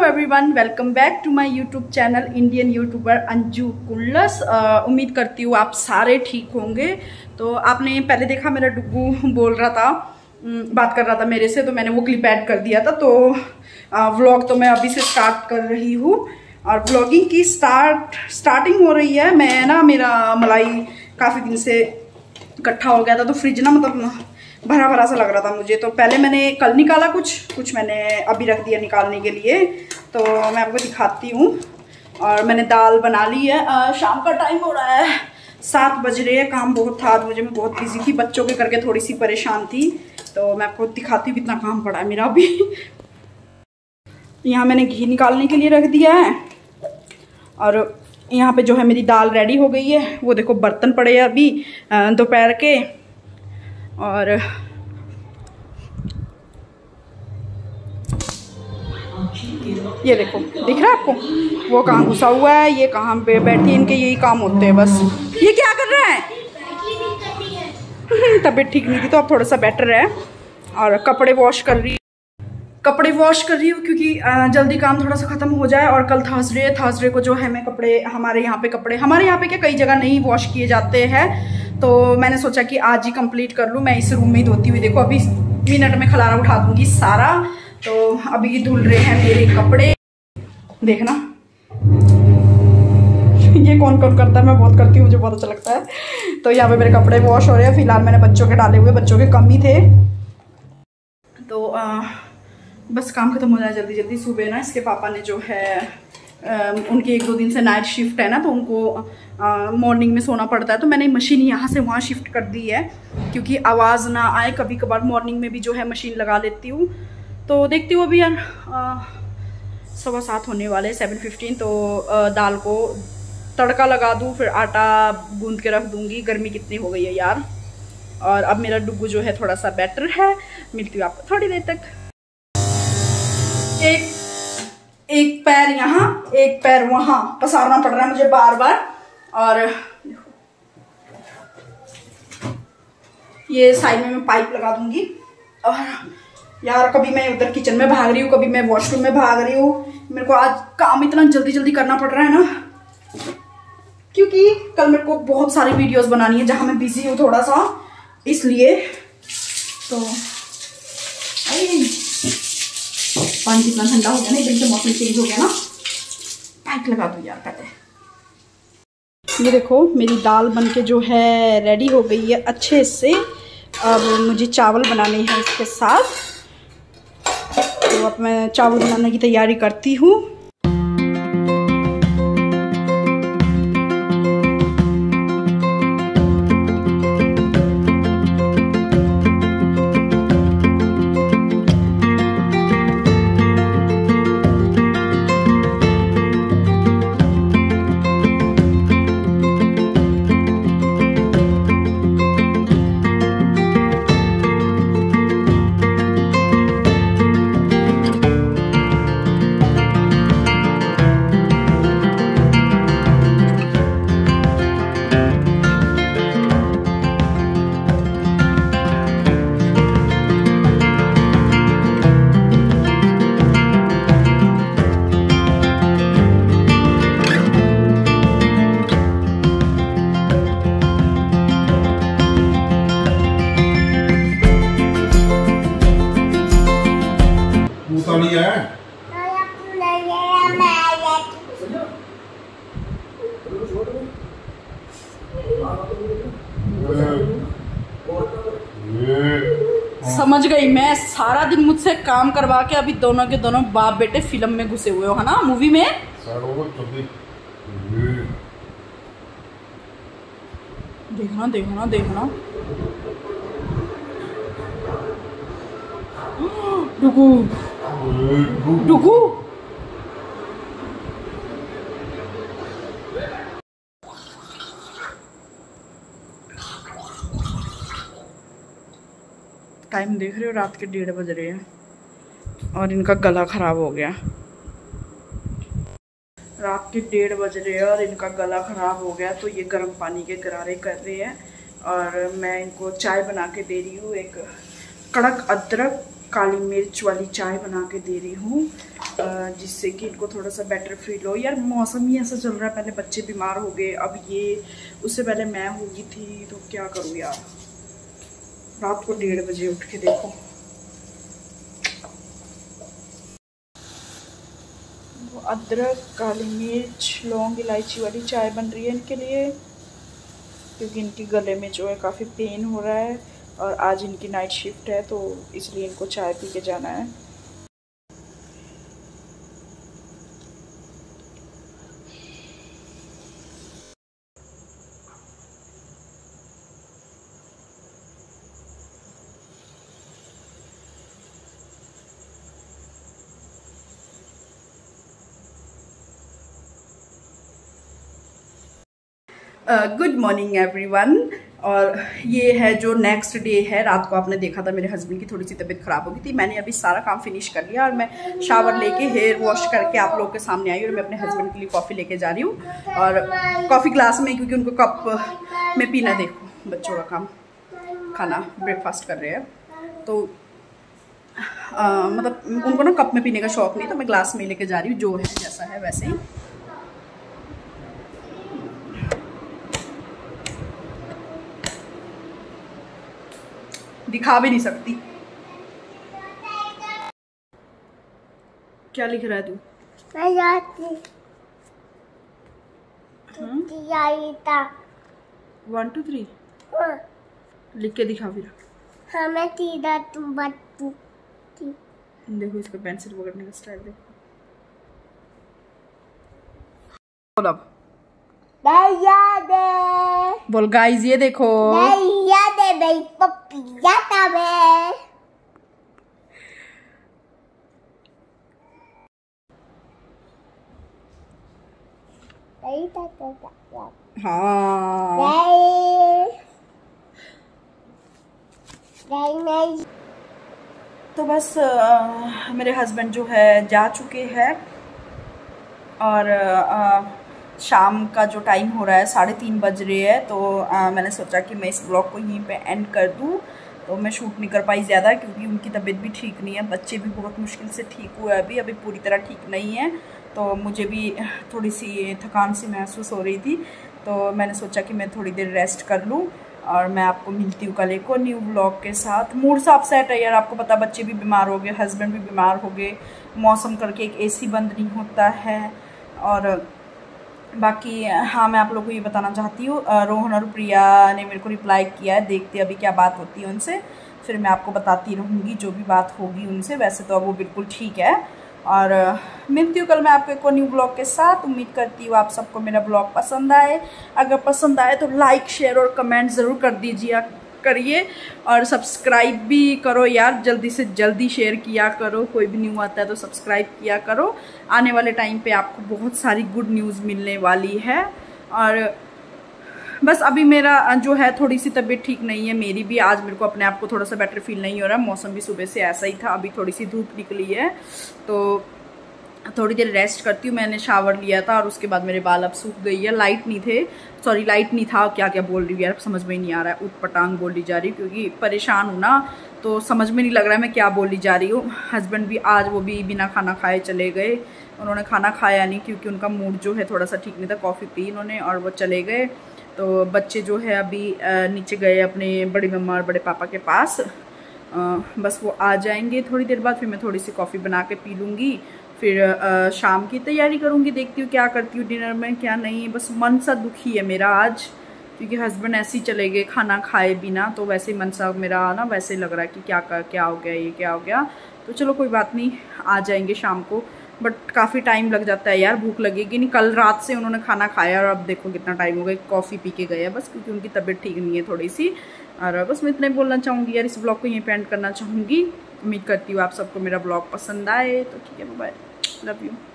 Everyone, welcome back to my YouTube channel Indian YouTuber Anju Kullas. उम्मीद करती हूँ आप सारे ठीक होंगे। तो आपने पहले देखा मेरा डुग्गू बोल रहा था, बात कर रहा था मेरे से, तो मैंने वो क्लिप ऐड कर दिया था। तो व्लॉग तो मैं अभी से स्टार्ट कर रही हूँ और व्लॉगिंग की स्टार्टिंग हो रही है। मैं ना, मेरा मलाई काफ़ी दिन से इकट्ठा हो गया था, तो फ्रिज ना मतलब भरा भरा सा लग रहा था मुझे। तो पहले मैंने कल निकाला, कुछ मैंने अभी रख दिया निकालने के लिए। तो मैं आपको दिखाती हूँ। और मैंने दाल बना ली है। शाम का टाइम हो रहा है, 7 बज रहे हैं। काम बहुत था आज मुझे, मैं बहुत बिजी थी, बच्चों के करके थोड़ी सी परेशान थी। तो मैं आपको दिखाती हूँ कितना काम पड़ा है मेरा अभी। यहाँ मैंने घी निकालने के लिए रख दिया है और यहाँ पे जो है मेरी दाल रेडी हो गई है। वो देखो बर्तन पड़े हैं अभी दोपहर के। और ये देखो, दिख रहा है आपको वो कहाँ घुसा हुआ है, ये कहाँ पे बैठी, इनके यही काम होते हैं बस। ये क्या कर रहा है? तबीयत ठीक नहीं थी तो अब थोड़ा सा बेटर है। और कपड़े वॉश कर रही हूँ क्योंकि जल्दी काम थोड़ा सा खत्म हो जाए। और कल थर्सडे को जो है मैं कपड़े हमारे यहाँ पे क्या कई जगह नहीं वॉश किए जाते हैं, तो मैंने सोचा कि आज ही कंप्लीट कर लूँ। मैं इस रूम में ही धोती हुई, देखो अभी मिनट में खलारा उठा दूंगी सारा। तो अभी धुल रहे हैं मेरे कपड़े, देखना। ये कौन करता है, मैं बहुत करती हूँ, मुझे बहुत अच्छा लगता है। तो यहाँ पे मेरे कपड़े वॉश हो रहे हैं। फिलहाल मैंने बच्चों के डाले हुए, बच्चों के कम ही थे, तो बस काम खत्म हो जाए जल्दी जल्दी। सुबह ना इसके पापा ने जो है उनकी 1-2 दिन से नाइट शिफ्ट है ना, तो उनको मॉर्निंग में सोना पड़ता है। तो मैंने मशीन यहाँ से वहाँ शिफ्ट कर दी है क्योंकि आवाज़ ना आए। कभी कभार मॉर्निंग में भी जो है मशीन लगा लेती हूँ। तो देखती हूँ अभी यार 7:15 होने वाले, 7:15। तो दाल को तड़का लगा दूँ, फिर आटा गूंद के रख दूँगी। गर्मी कितनी हो गई है यार। और अब मेरा डुग्गू जो है थोड़ा सा बेटर है। मिलती हूँ आपको थोड़ी देर तक। एक पैर यहाँ, एक पैर वहाँ पसारना पड़ रहा है मुझे बार बार। और ये साइड में मैं पाइप लगा दूंगी। और यार कभी मैं उधर किचन में भाग रही हूँ, कभी मैं वॉशरूम में भाग रही हूँ। मेरे को आज काम इतना जल्दी जल्दी करना पड़ रहा है ना, क्योंकि कल मेरे को बहुत सारी वीडियोस बनानी है जहां मैं बिजी हूँ थोड़ा सा, इसलिए। तो पानी कितना ठंडा हो गया ना, एकदम से मौसम चेंज हो गया ना। पाइप लगा दो यार पहले। ये देखो मेरी दाल बनके जो है रेडी हो गई है अच्छे से। अब मुझे चावल बनाने हैं इसके साथ, तो अब मैं चावल बनाने की तैयारी करती हूँ। समझ गई मैं, सारा दिन मुझसे काम करवा के अभी दोनों के दोनों बाप बेटे फिल्म में घुसे हुए हो, है ना, मूवी में। देखना देखना देखना। डुगू डुगू टाइम देख रहे हो, रात के 1:30 बज रहे हैं और इनका गला खराब हो गया। रात के 1:30 बज रहे हैं और इनका गला खराब हो गया। तो ये गर्म पानी के गरारे कर रहे हैं और मैं इनको चाय बना के दे रही हूँ। एक कड़क अदरक काली मिर्च वाली चाय बना के दे रही हूँ, जिससे कि इनको थोड़ा सा बेटर फील हो। यार मौसम ही ऐसा चल रहा है, पहले बच्चे बीमार हो गए, अब ये, उससे पहले मैं हो गई थी, तो क्या करूँ यार। रात को 1:30 बजे उठ के देखो। अदरक, काली मिर्च, लौंग, इलायची वाली चाय बन रही है इनके लिए, क्योंकि इनके गले में जो है काफ़ी पेन हो रहा है और आज इनकी नाइट शिफ्ट है, तो इसलिए इनको चाय पी के जाना है। Good morning everyone. और ये है जो नेक्स्ट डे है। रात को आपने देखा था मेरे हस्बैंड की थोड़ी सी तबीयत ख़राब हो गई थी। मैंने अभी सारा काम फिनिश कर लिया और मैं शावर लेके हेयर वॉश करके आप लोगों के सामने आई और मैं अपने हस्बैंड के लिए कॉफ़ी लेके जा रही हूँ। और कॉफ़ी ग्लास में, क्योंकि उनको कप में पीना, देखो बच्चों का काम, खाना ब्रेकफास्ट कर रहे हैं, तो मतलब उनको ना कप में पीने का शौक़ नहीं, तो मैं ग्लास में लेके जा रही हूँ, जो है जैसा है वैसे ही। दिखा भी नहीं सकती। क्या लिख रहा है तू? 1 2 3 लिख के दिखा फिर। हमें सीधा तुम बच्चू देखो इसका पेंसिल पकड़ने का स्टाइल देखो। बोल अब। बोल गाइस ये देखो। हाँ तो बस मेरे हस्बैंड जो है जा चुके हैं और शाम का जो टाइम हो रहा है 3:30 बज रहे हैं, तो मैंने सोचा कि मैं इस ब्लॉग को यहीं पे एंड कर दूं। तो मैं शूट नहीं कर पाई ज़्यादा, क्योंकि उनकी तबीयत भी ठीक नहीं है, बच्चे भी बहुत मुश्किल से ठीक हुए, अभी पूरी तरह ठीक नहीं है, तो मुझे भी थोड़ी सी थकान सी महसूस हो रही थी। तो मैंने सोचा कि मैं थोड़ी देर रेस्ट कर लूँ और मैं आपको मिलती हूँ कल एक और न्यू व्लॉग के साथ। मूड सा अपसेट है यार, आपको पता, बच्चे भी बीमार हो गए, हस्बैंड भी बीमार हो गए, मौसम करके एक AC बंद नहीं होता है। और बाकी हाँ, मैं आप लोगों को ये बताना चाहती हूँ, रोहन और प्रिया ने मेरे को रिप्लाई किया है, देखते अभी क्या बात होती है उनसे, फिर मैं आपको बताती रहूँगी जो भी बात होगी उनसे। वैसे तो अब वो बिल्कुल ठीक है। और मिलती हूँ कल मैं आपको एक और न्यू ब्लॉग के साथ। उम्मीद करती हूँ आप सबको मेरा ब्लॉग पसंद आए। अगर पसंद आए तो लाइक, शेयर और कमेंट ज़रूर कर दीजिए, करिए, और सब्सक्राइब भी करो यार, जल्दी से जल्दी शेयर किया करो। कोई भी न्यू आता है तो सब्सक्राइब किया करो। आने वाले टाइम पे आपको बहुत सारी गुड न्यूज़ मिलने वाली है। और बस अभी मेरा जो है थोड़ी सी तबीयत ठीक नहीं है, मेरी भी। आज मेरे को अपने आप को थोड़ा सा बेटर फील नहीं हो रहा, मौसम भी सुबह से ऐसा ही था, अभी थोड़ी सी धूप निकली है, तो थोड़ी देर रेस्ट करती हूँ। मैंने शावर लिया था और उसके बाद मेरे बाल अब सूख गई है। लाइट नहीं था, क्या क्या बोल रही हूँ यार, समझ में ही नहीं आ रहा है, उटपटांग बोली जा रही हूँ, क्योंकि परेशान हूँ ना, तो समझ में नहीं लग रहा है मैं क्या बोली जा रही हूँ। हस्बैंड भी आज, वो भी बिना खाना खाए चले गए, उन्होंने खाना खाया नहीं, क्योंकि उनका मूड जो है थोड़ा सा ठीक नहीं था, कॉफ़ी पी उन्होंने और वो चले गए। तो बच्चे जो है अभी नीचे गए अपने बड़ी मम्मा और बड़े पापा के पास, बस वो आ जाएंगे थोड़ी देर बाद, फिर मैं थोड़ी सी कॉफ़ी बना के पी लूँगी, फिर शाम की तैयारी करूँगी, देखती हूँ क्या करती हूँ डिनर में क्या नहीं। बस मन सा दुखी है मेरा आज, क्योंकि हस्बैंड ऐसे ही चले गए खाना खाए बिना, तो वैसे ही मन सा मेरा ना वैसे लग रहा है कि क्या हो गया, ये क्या हो गया। तो चलो कोई बात नहीं, आ जाएंगे शाम को, बट काफ़ी टाइम लग जाता है यार, भूख लगेगी नहीं। कल रात से उन्होंने खाना खाया और अब देखो कितना टाइम हो गया, कॉफ़ी पी के गए बस, क्योंकि उनकी तबीयत ठीक नहीं है थोड़ी सी। और बस मैं इतना ही बोलना चाहूँगी यार, इस ब्लॉग को यहीं पे एंड करना चाहूँगी। उम्मीद करती हूँ आप सबको मेरा ब्लॉग पसंद आए, तो ठीक है, बाय, लव यू।